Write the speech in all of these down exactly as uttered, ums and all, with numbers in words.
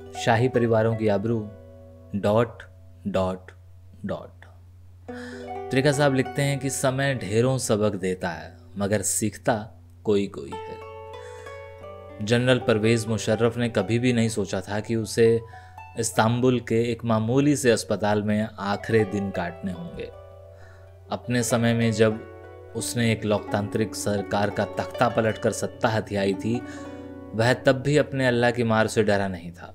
शाही परिवारों की आबरू डॉट डॉट डॉट। त्रिका साहब लिखते हैं कि समय ढेरों सबक देता है मगर सीखता कोई कोई है। जनरल परवेज मुशर्रफ ने कभी भी नहीं सोचा था कि उसे इस्तांबुल के एक मामूली से अस्पताल में आखिरी दिन काटने होंगे। अपने समय में जब उसने एक लोकतांत्रिक सरकार का तख्ता पलटकर सत्ता हथियाई थी, वह तब भी अपने अल्लाह की मार से डरा नहीं था।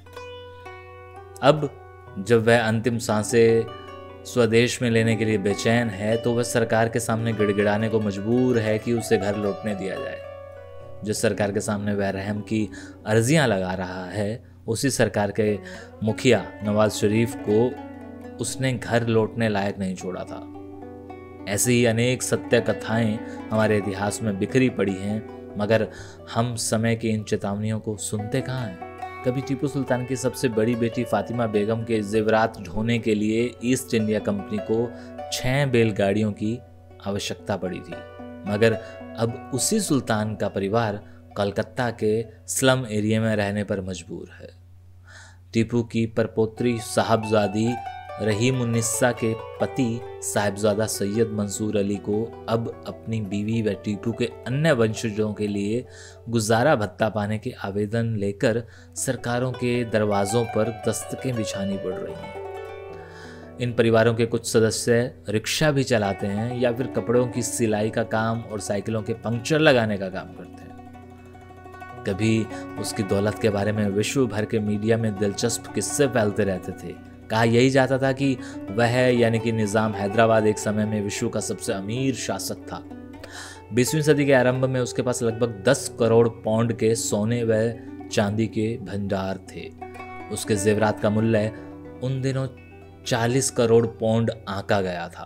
अब जब वह अंतिम सांसें स्वदेश में लेने के लिए बेचैन है तो वह सरकार के सामने गिड़गिड़ाने को मजबूर है कि उसे घर लौटने दिया जाए। जिस सरकार के सामने वह रहम की अर्जियां लगा रहा है, उसी सरकार के मुखिया नवाज शरीफ को उसने घर लौटने लायक नहीं छोड़ा था। ऐसी ही अनेक सत्य कथाएं हमारे इतिहास में बिखरी पड़ी हैं, मगर हम समय की इन चेतावनियों को सुनते कहाँ हैं। कभी टीपू सुल्तान की सबसे बड़ी बेटी फातिमा बेगम के जेवरात ढोने के लिए ईस्ट इंडिया कंपनी को छह बैलगाड़ियों की आवश्यकता पड़ी थी, मगर अब उसी सुल्तान का परिवार कलकत्ता के स्लम एरिया में रहने पर मजबूर है। टीपू की परपोत्री साहबजादी रहीमुन्निसा के पति साहिबजादा सैयद मंसूर अली को अब अपनी बीवी व टीपू के अन्य वंशजों के लिए गुजारा भत्ता पाने के आवेदन लेकर सरकारों के दरवाजों पर दस्तकें बिछानी पड़ रही हैं। इन परिवारों के कुछ सदस्य रिक्शा भी चलाते हैं या फिर कपड़ों की सिलाई का काम और साइकिलों के पंक्चर लगाने का काम करते हैं। कभी उसकी दौलत के बारे में विश्व भर के मीडिया में दिलचस्प किस्से फैलते रहते थे। कहा यही जाता था कि वह यानी कि निज़ाम हैदराबाद एक समय में विश्व का सबसे अमीर शासक था। बीसवीं सदी के आरंभ में उसके पास लगभग दस करोड़ पौंड के सोने व चांदी के भंडार थे। उसके जेवरात का मूल्य उन दिनों चालीस करोड़ पौंड आंका गया था।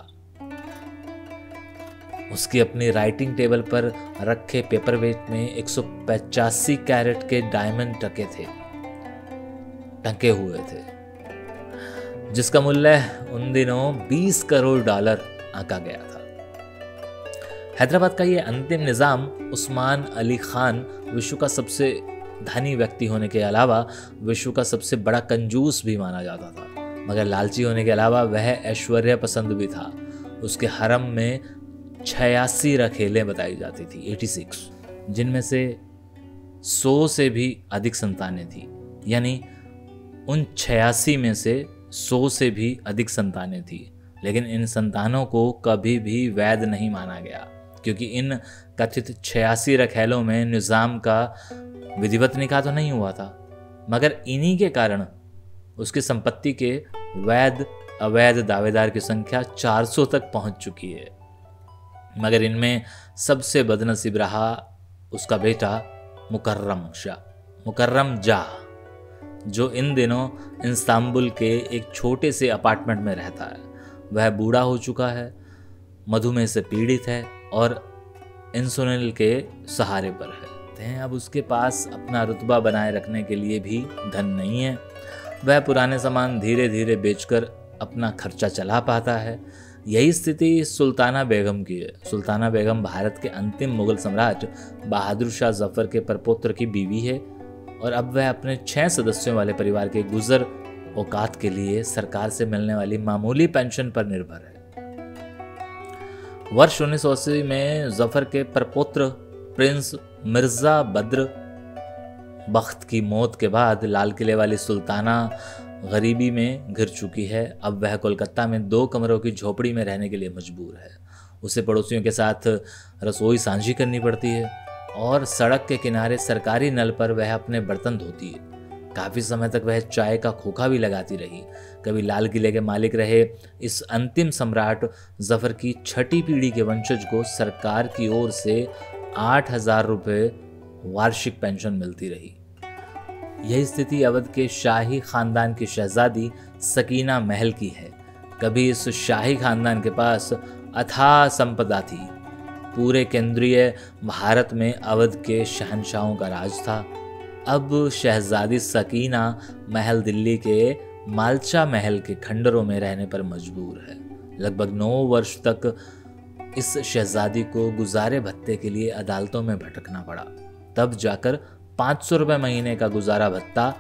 उसकी अपनी राइटिंग टेबल पर रखे पेपरवेट में एक सौ पचासी कैरेट के डायमंड टके थे टके हुए थे, जिसका मूल्य उन दिनों बीस करोड़ डॉलर आंका गया था। हैदराबाद का यह अंतिम निजाम उस्मान अली खान विश्व का सबसे धनी व्यक्ति होने के अलावा विश्व का सबसे बड़ा कंजूस भी माना जाता था, मगर लालची होने के अलावा वह ऐश्वर्य पसंद भी था। उसके हरम में छियासी रखेलें बताई जाती थी, छियासी, जिनमें से सौ से भी अधिक संतानें थी। यानी उन छियासी में से सौ से भी अधिक संतानें थी, लेकिन इन संतानों को कभी भी वैध नहीं माना गया, क्योंकि इन कथित छियासी रखेलों में निज़ाम का विधिवत निकाह तो नहीं हुआ था, मगर इन्हीं के कारण उसकी संपत्ति के वैध अवैध दावेदार की संख्या चार सौ तक पहुंच चुकी है। मगर इनमें सबसे बदनसीब रहा उसका बेटा मुकर्रम शाह मुकर्रम जाह, जो इन दिनों इस्तांबुल के एक छोटे से अपार्टमेंट में रहता है। वह बूढ़ा हो चुका है, मधुमेह से पीड़ित है और इंसुलिन के सहारे पर है। अब उसके पास अपना रुतबा बनाए रखने के लिए भी धन नहीं है। वह पुराने सामान धीरे धीरे बेचकर अपना खर्चा चला पाता है। यही स्थिति सुल्ताना बेगम की है। सुल्ताना बेगम भारत के अंतिम मुगल सम्राट बहादुर शाह जफर के परपौत्र की बीवी है और अब वह अपने छह सदस्यों वाले परिवार के गुजर औकात के लिए सरकार से मिलने वाली मामूली पेंशन पर निर्भर है। वर्ष उन्नीस सौ अस्सी में जफर के परपौत्र प्रिंस मिर्जा बद्र बख्त की मौत के बाद लाल किले वाली सुल्ताना गरीबी में घिर चुकी है। अब वह कोलकाता में दो कमरों की झोपड़ी में रहने के लिए मजबूर है। उसे पड़ोसियों के साथ रसोई साझी करनी पड़ती है और सड़क के किनारे सरकारी नल पर वह अपने बर्तन धोती है। काफ़ी समय तक वह चाय का खोखा भी लगाती रही। कभी लाल किले के मालिक रहे इस अंतिम सम्राट जफर की छठी पीढ़ी के वंशज को सरकार की ओर से आठ हजार रुपये वार्षिक पेंशन मिलती रही। यही स्थिति अवध के शाही खानदान की शहजादी सकीना महल की है। कभी इस शाही खानदान के पास अथाह संपदा थी। पूरे केंद्रीय भारत में अवध के शहंशाहों का राज था। अब शहजादी सकीना महल दिल्ली के मालचा महल के खंडरों में रहने पर मजबूर है। लगभग नौ वर्ष तक इस शहजादी को गुजारे भत्ते के लिए अदालतों में भटकना पड़ा। तब जाकर पाँच सौ रुपये महीने का गुजारा भत्ता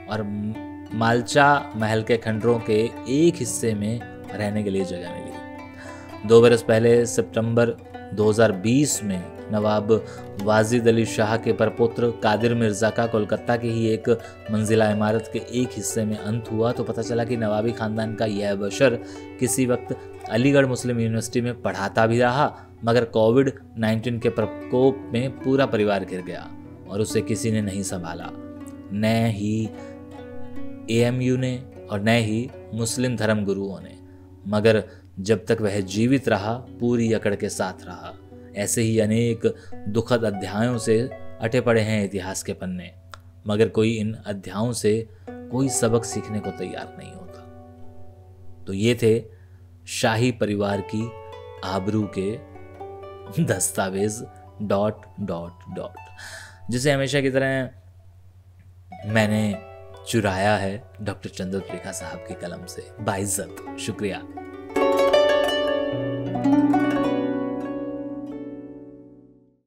और मालचा महल के खंडरों के एक हिस्से में रहने के लिए जगह मिली। दो बरस पहले सितंबर दो हज़ार बीस में नवाब वाजिद अली शाह के परपुत्र कादिर मिर्ज़ा का कोलकाता की ही एक मंजिला इमारत के एक हिस्से में अंत हुआ तो पता चला कि नवाबी खानदान का यह बशर किसी वक्त अलीगढ़ मुस्लिम यूनिवर्सिटी में पढ़ाता भी रहा, मगर कोविड नाइन्टीन के प्रकोप में पूरा परिवार गिर गया और उसे किसी ने नहीं संभाला, न ही ए एम यू ने और न ही मुस्लिम धर्म गुरुओं ने। मगर जब तक वह जीवित रहा पूरी अकड़ के साथ रहा। ऐसे ही अनेक दुखद अध्यायों से अटे पड़े हैं इतिहास के पन्ने, मगर कोई इन अध्यायों से कोई सबक सीखने को तैयार नहीं होता। तो ये थे शाही परिवार की आबरू के दस्तावेज डॉट डॉट डॉट, जिसे हमेशा की तरह मैंने चुराया है डॉक्टर चंद्रत्रिका साहब की कलम से। बाइज्जत शुक्रिया।